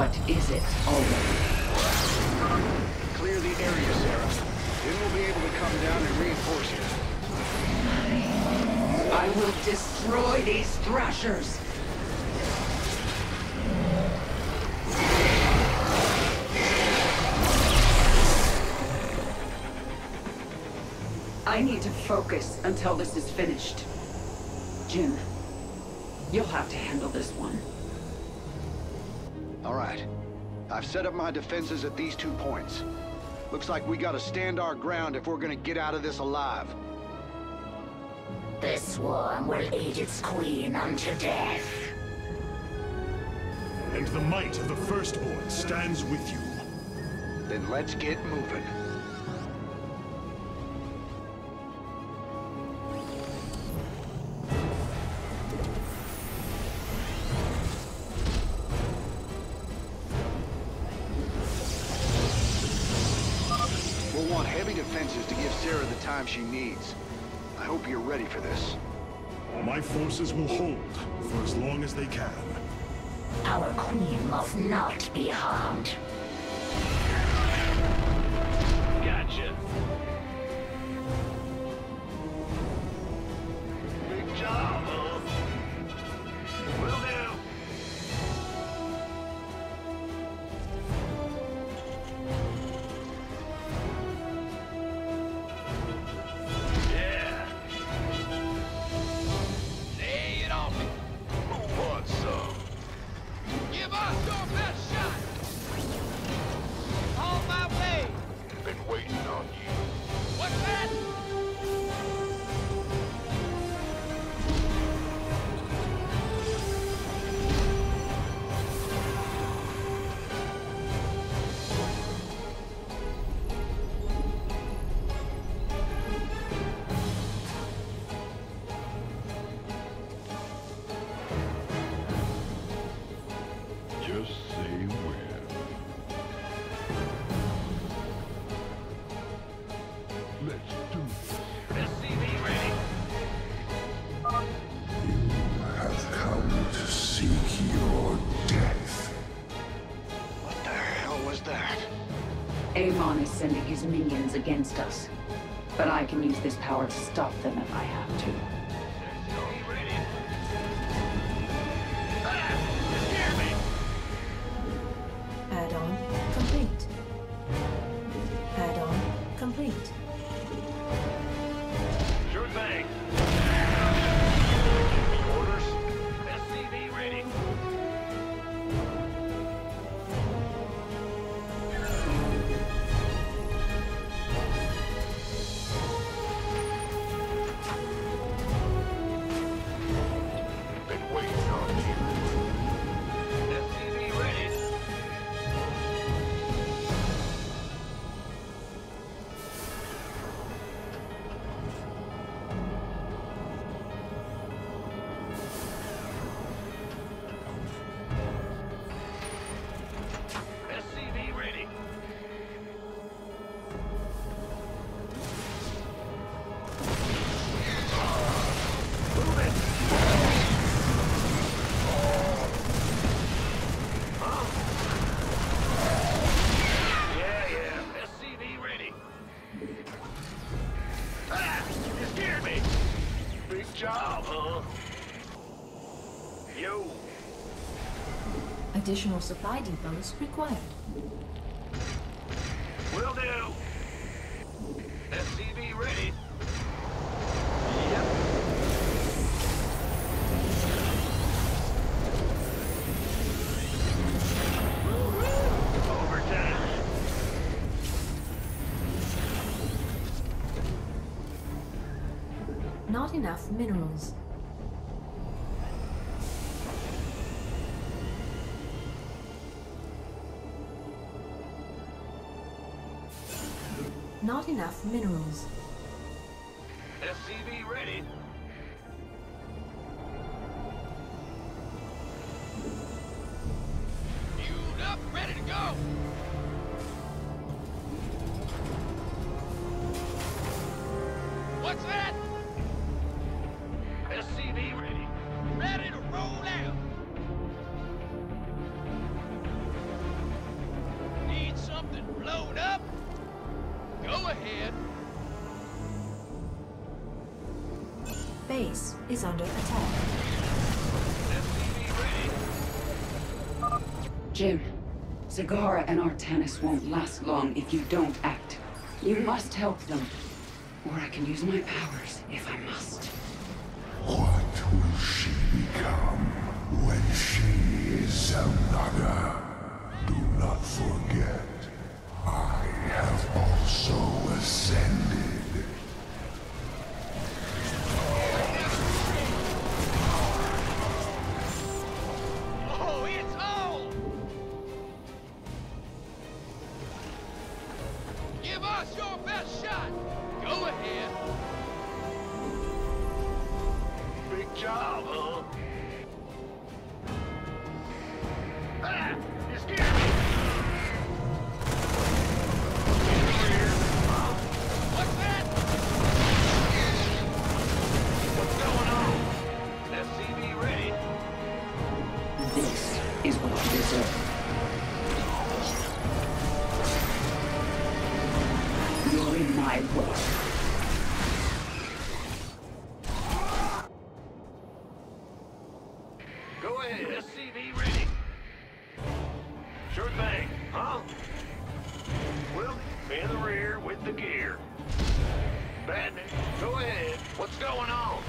What is it already? Clear the area, Sarah. Then we'll be able to come down and reinforce you. I will destroy these thrashers! I need to focus until this is finished. Jim, you'll have to handle this one. All right. I've set up my defenses at these 2 points. Looks like we gotta stand our ground if we're gonna get out of this alive. The swarm will aid its queen unto death. And the might of the Firstborn stands with you. Then let's get moving. We'll want heavy defenses to give Sarah the time she needs. I hope you're ready for this. My forces will hold for as long as they can. Our queen must not be harmed. Gotcha. Big job, huh? Will do. Yeah. Lay it on me. Who wants some? Give us your best shot. On my way. Been waiting on you. What's that? Just say when. Let's do this. SCV ready. You have come to seek your death. What the hell was that? Avon is sending his minions against us. But I can use this power to stop them if I have to. SCV ready. Ah! Scare me. Add-on complete. Add-on complete. Sure thing. Orders. SCV ready. Been waiting on you. SCV ready. SCV ready. Move it. Huh? Yeah. SCV ready. Ah! You scared me. Big job, huh? Yo. Additional supply depots required. Will do. SCV ready. Yep. Woo-hoo! Overtime. Not enough minerals. Not enough minerals. SCV ready. Queued up, ready to go. What's that? SCV ready. Ready to roll out. base is under attack. Jim, Zagara and Artanis won't last long if you don't act. You must help them. Or I can use my powers if I must. What will she become when she is Xel'Naga? Do not forget, I have also ascended. Oh, it's on! Give us your best shot! Go ahead! Big job, huh? Ah! You scared me! Get over here! Huh? What's that? What's going on? SCV ready? This is what you deserve. You're in my way. Go ahead, SCV ready. Sure thing, huh? Well, in the rear with the gear. Badnik, go ahead. What's going on?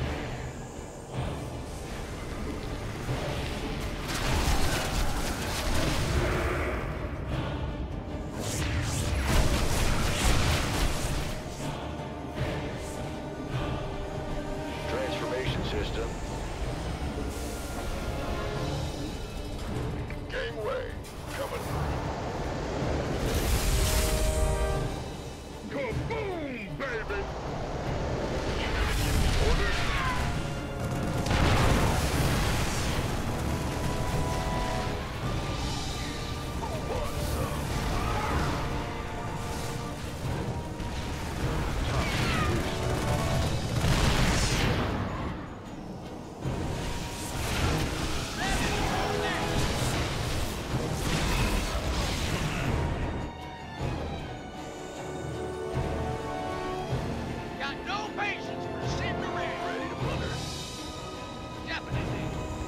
Transformation system. Gangway, coming. Kaboom, baby! Order. Who wants some? Got no patience for sitting around. Ready to plunder. Definitely.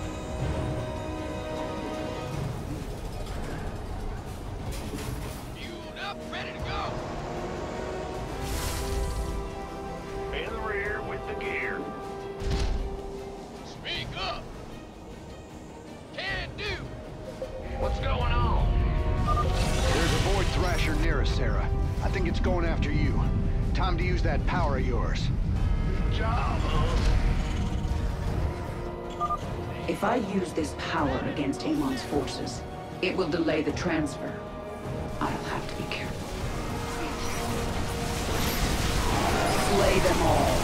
Fueled up, ready to go. In the rear with the gear. Speak up. Can do. What's going on? There's a Void Thrasher near us, Sarah. I think it's going after you. Time to use that power of yours. Good job, huh? If I use this power against Amon's forces, it will delay the transfer. I'll have to be careful. Slay them all.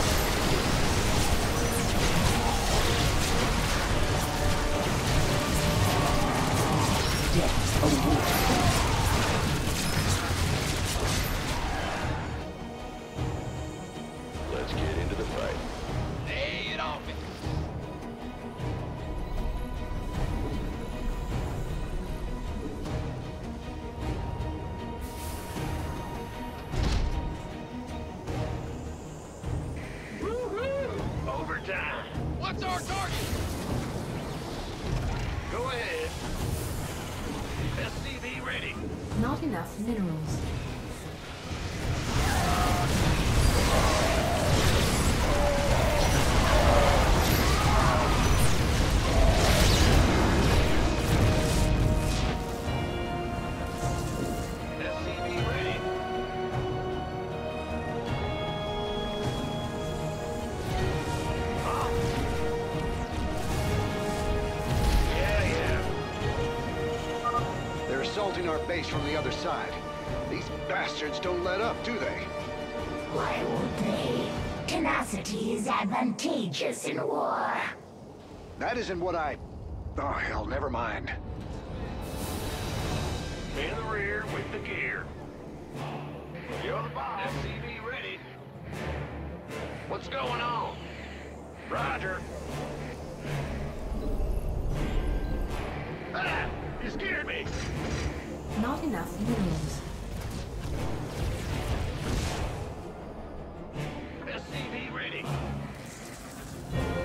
Death awaits. Let's get into the fight. Lay it on me. Woohoo! Overtime. What's our target? Go ahead. SCV ready. Not enough minerals. SCV ready. Huh? Yeah. They're assaulting our base from the other side. These bastards don't let up, do they? Why would they? Tenacity is advantageous in war. That isn't what I... Oh, hell, never mind. In the rear with the gear. You're the boss. SCV ready. What's going on? Roger. Ah! You scared me! Not enough minerals. SCV ready.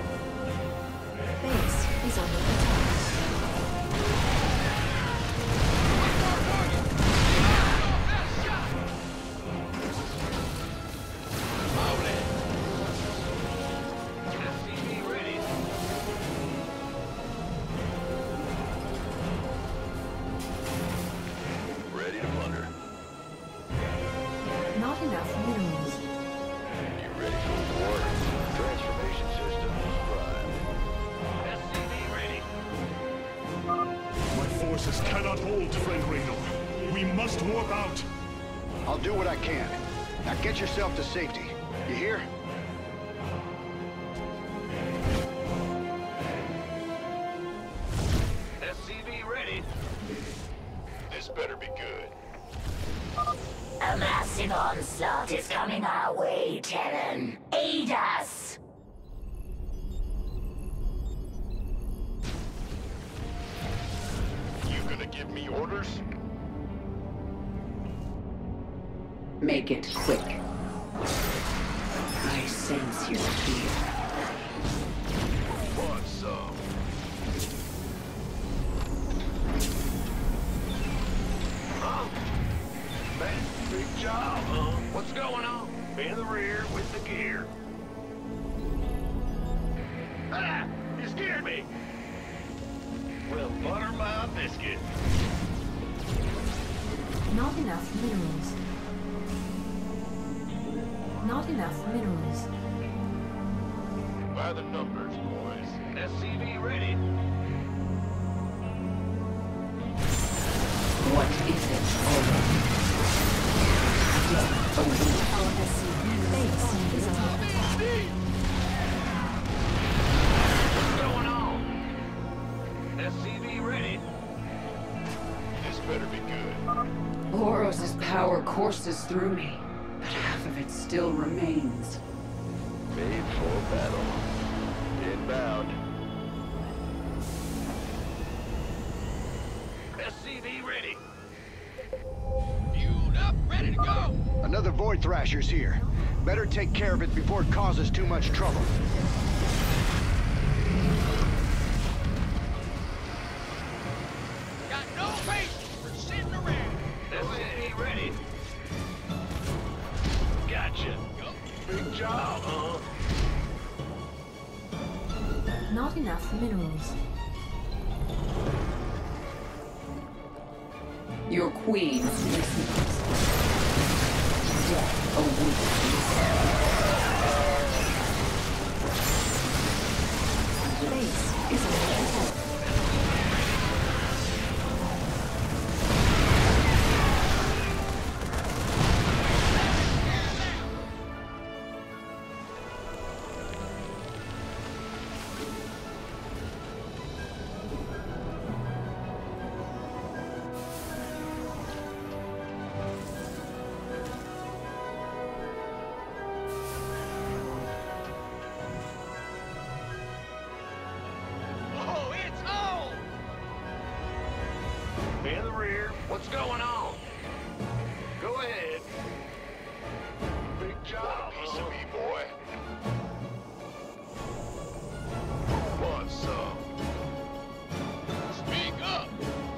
forces cannot hold, friend Raynor. We must warp out. I'll do what I can. Now get yourself to safety. You hear? SCV ready. This better be good. A massive onslaught is coming our way, Terran. Aid us! You gonna give me orders? Make it quick. I sense your fear. Want some? Huh? Man, big job, huh? What's going on? In the rear with the gear. Ah! You scared me! Well, butter my biscuit. Not enough minerals. Not enough minerals. By the numbers, boys. SCV ready. What is it? Our SCV base is under attack. What's going on? SCV ready. This better be good. Boros' power courses through me, but half of it still remains. Made for battle. Inbound. SCV ready. Fueled up, ready to go. Another Void Thrasher's here. Better take care of it before it causes too much trouble. Got no patience for sitting around. SCV ready. Gotcha. Big job, huh? Not enough minerals. Your queen listens. Death awaits. Base is under attack. Oh, it's on! In the rear, what's going on? Go ahead. Big job, piece of me, boy. Want some? Speak up!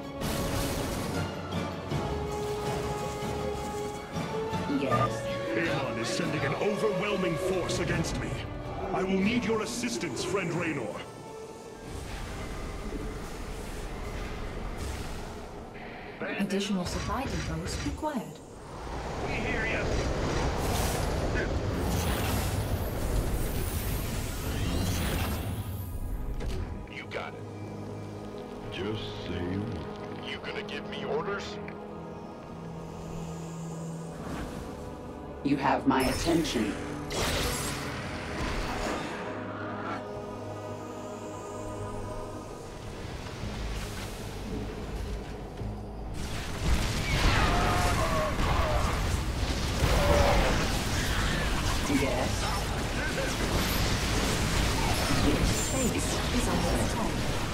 Yes. Amon is sending an overwhelming force against me. I will need your assistance, friend Raynor. Additional supply depots required. We hear you. You got it. Just say a word. You gonna give me orders? You have my attention. Yes. Base is under attack.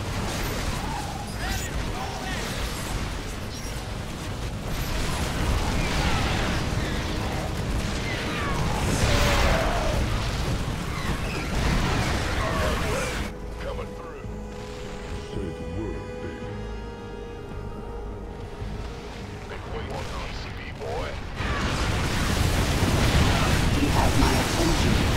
Coming through. Say the word, baby. Big wait on PCB, boy. You have my attention.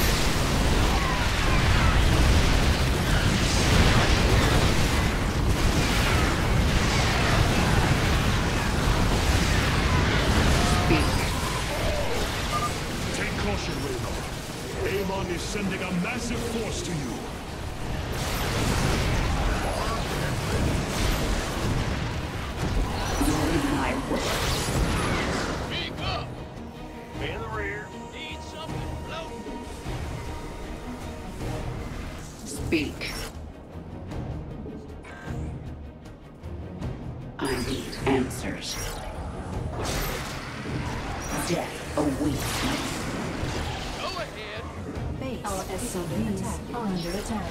Take caution, Raynor. Amon is sending a massive force to you. I need answers. Death awaits me. Base. Our SCVs are under attack.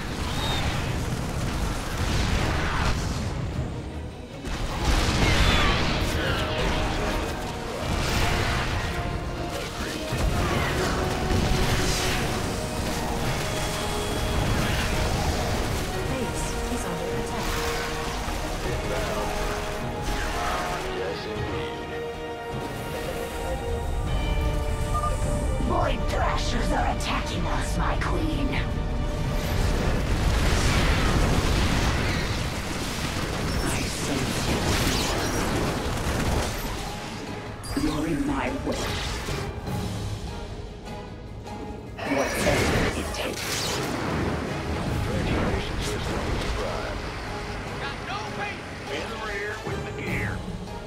Void Thrashers are attacking us, my queen. I sense you. You're in my way. Whatever it takes. Radiation system described. Got no weight! In the rear with the gear.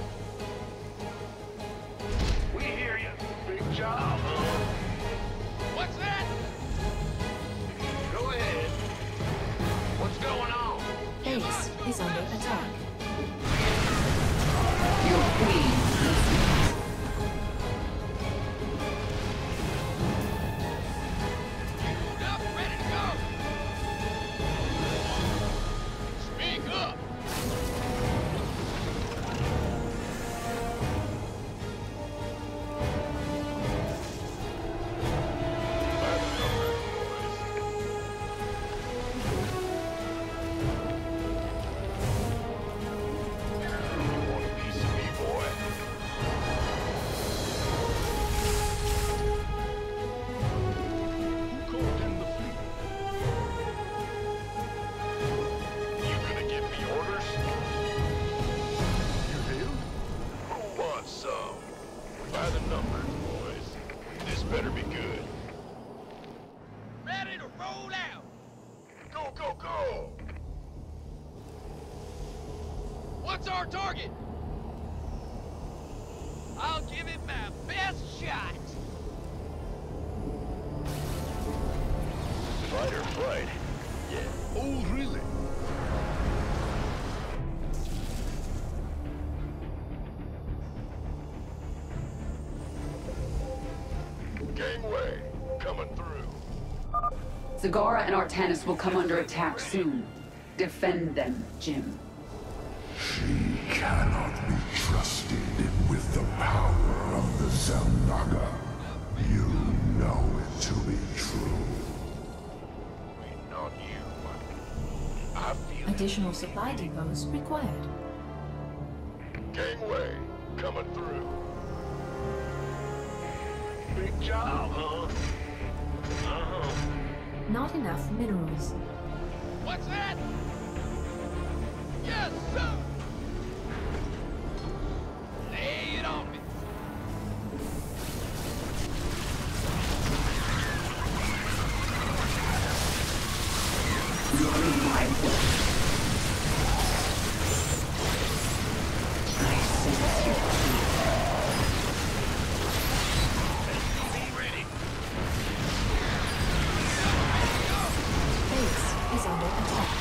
We hear you. Big job, huh? What's that? Go ahead. What's going on? Base is under attack. Your queen listens. Queued up, ready to go. Speak up. Want a piece of me, boy? Who called in the fleet? You gonna give me orders? You will? Who wants some? By the numbers, boys. This better be good. Ready to roll out! Go, go, go! What's our target? I'll give it my best shot. Fight or flight? Yeah. Oh, really? Gangway, coming through. Zagara and Artanis will come under attack soon. Defend them, Jim. She cannot be trusted with the power of the Xel'Naga. You know it to be true. Waiting on you, but I feel it. Additional supply depots required. Gangway, coming through. Big job, huh? Uh-huh. Not enough minerals. What's that? Yes, sir! Lay it on me. You're in my way. I sense your fear. Be ready. Base is under attack.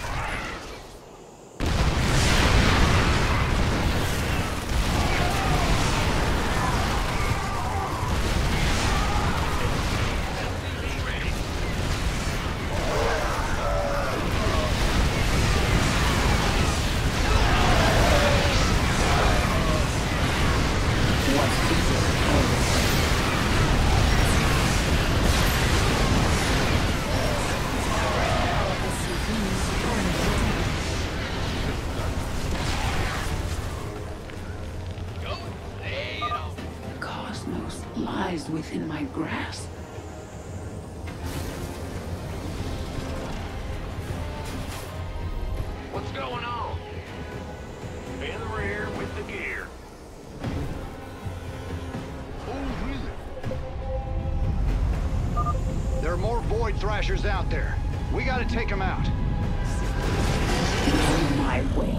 Lies within my grasp. What's going on? In the rear with the gear. Oh, really? There are more Void Thrashers out there. We gotta take them out. In my way.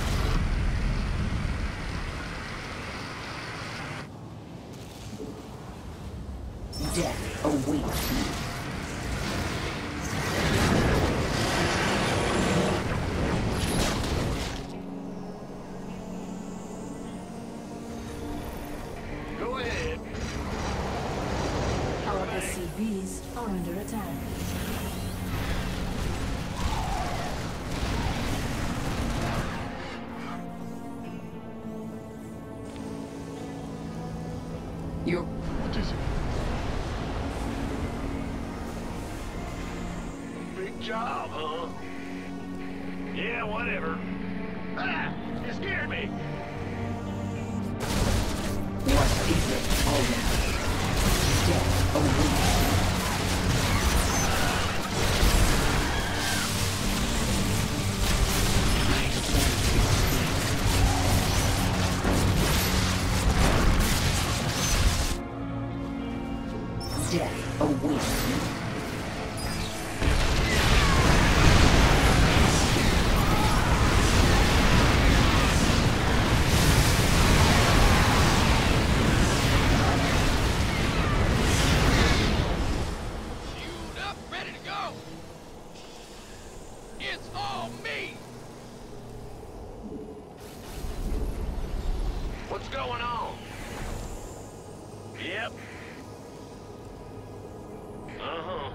Death awaits me. job, huh? Yeah, whatever. Ah! You scared me! What is it already? Death awaits. Death awaits you. What's going on? Yep. Uh-huh.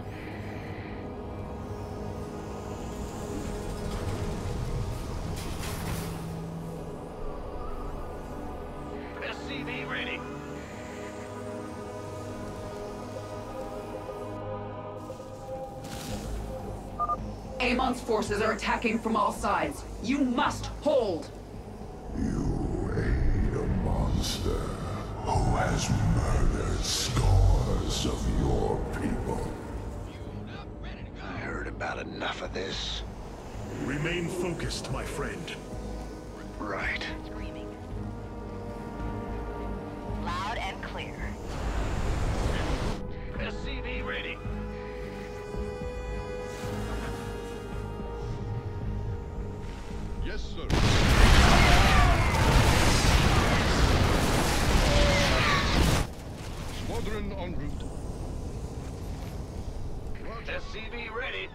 SCV ready. Amon's forces are attacking from all sides. You must hold! You aid a monster who has murdered scores of your people. I heard about enough of this. Remain focused, my friend. Right. Screaming. Loud and clear. SCV ready. Yes, sir. Squadron en route. SCV ready.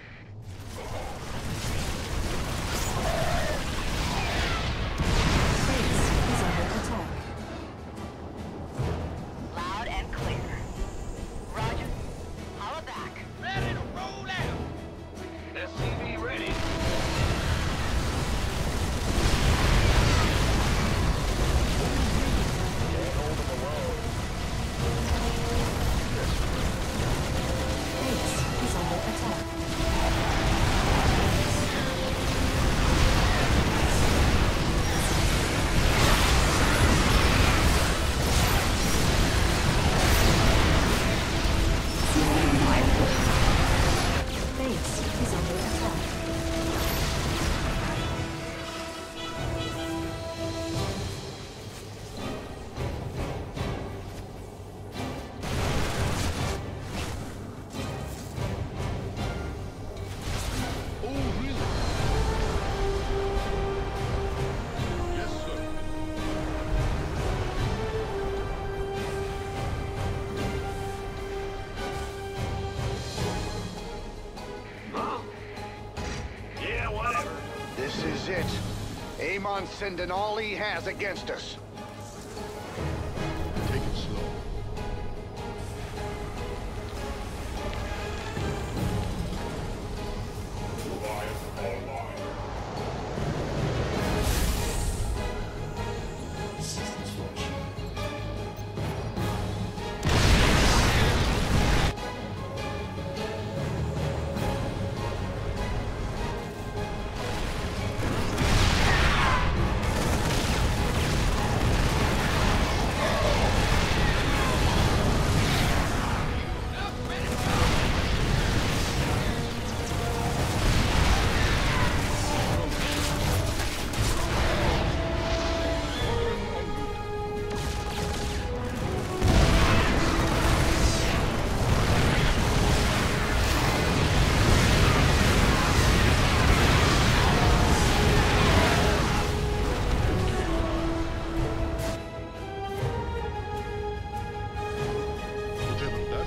Base is under attack. Loud and clear. Roger. Holla back. Ready to roll out. SCV ready. Can't hold them alone. Base is under attack. Base is under attack. Oh, really? Yes, sir. Huh? Yeah, whatever. This is it. Amon's sending all he has against us. Take it slow. Whatever that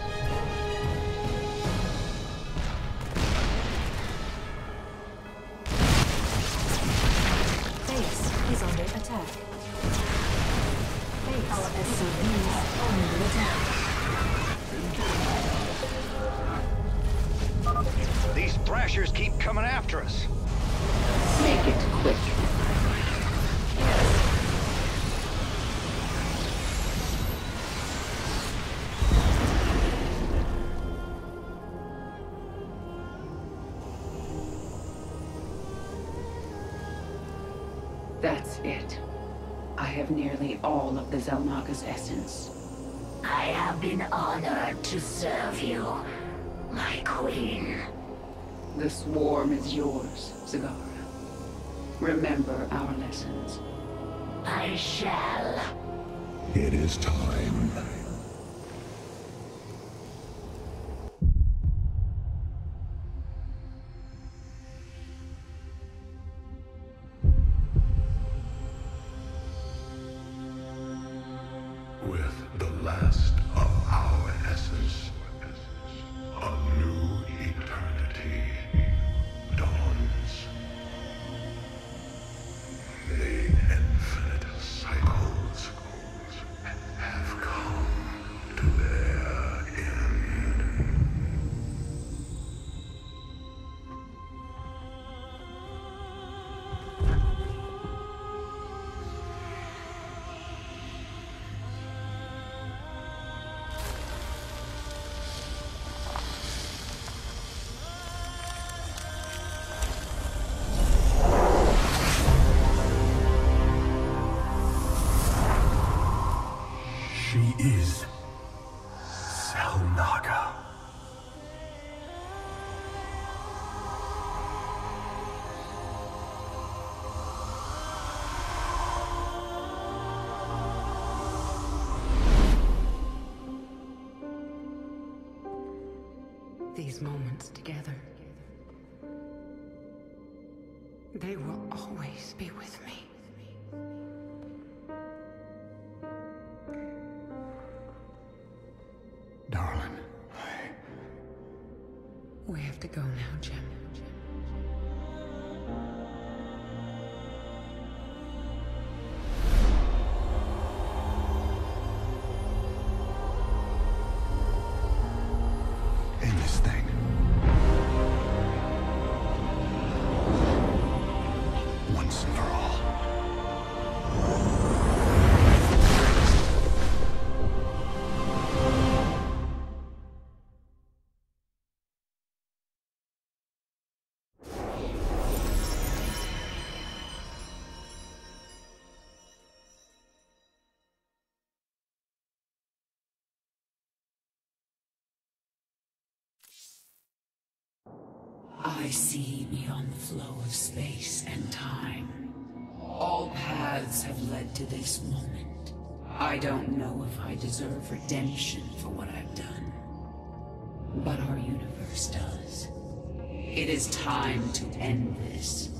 Base is under attack. Base SCVs under attack. These thrashers keep coming after us. Make it quick. That's it. I have nearly all of the Xel'Naga's essence. I have been honored to serve you, my queen. The swarm is yours, Zagara. Remember our lessons. I shall. It is time. With the last of our essence, a new eternity dawns. The infinite cycles have come to their end. She is Xel'Naga. These moments together, they will always be with me. Darling, We have to go now, Jim. in this thing. Once and for all. I see beyond the flow of space and time. All paths have led to this moment. I don't know if I deserve redemption for what I've done, but our universe does. It is time to end this.